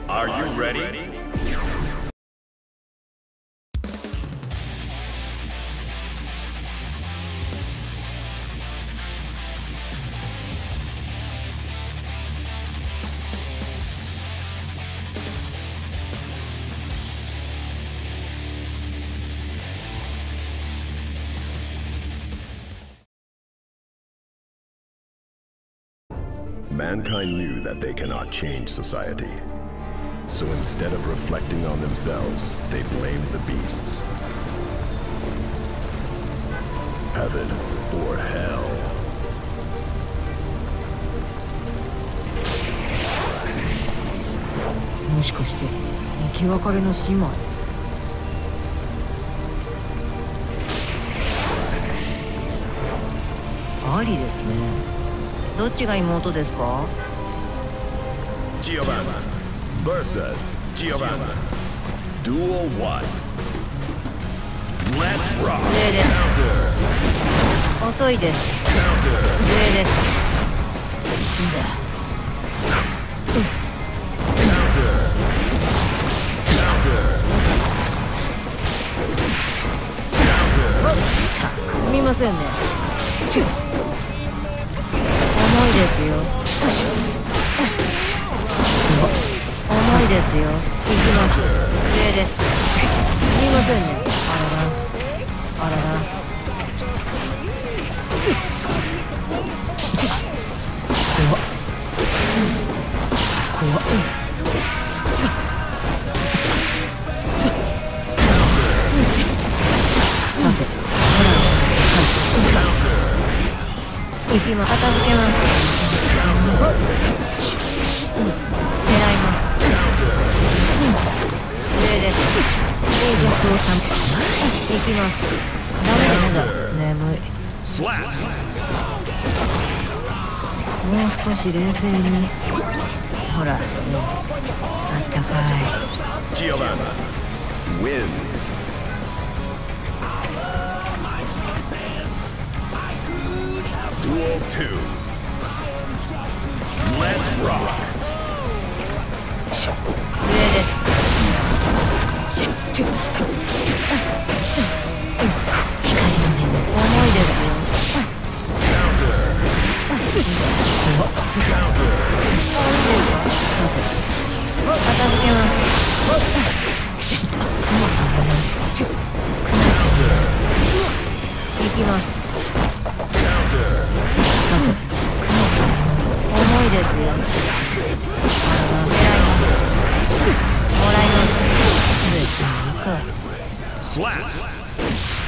Are you ready? Mankind knew that they cannot change society. So instead of reflecting on themselves, they blamed the beasts. Heaven or hell. もしかして生き別れの姉妹？ありですね。どっちが妹ですか？ Giovanna versus Giovanna. Duel 1. Let's rock. 上です。遅いです。上です。すみませんね。重いですよ。重いですよ。行きます。上です。すみませんね。あらら。あらら。怖っ。怖っ。さて、行きます。片付けます。狙います。上です。静寂を担保。行きます。ダメだ。眠い。もう少し冷静に。ほら、あったかい。 Giovanna wins. Duel 2. Let's rock. 上です。重いですよ。片付けます。行きます。重いですよ。もらいます。 Slap.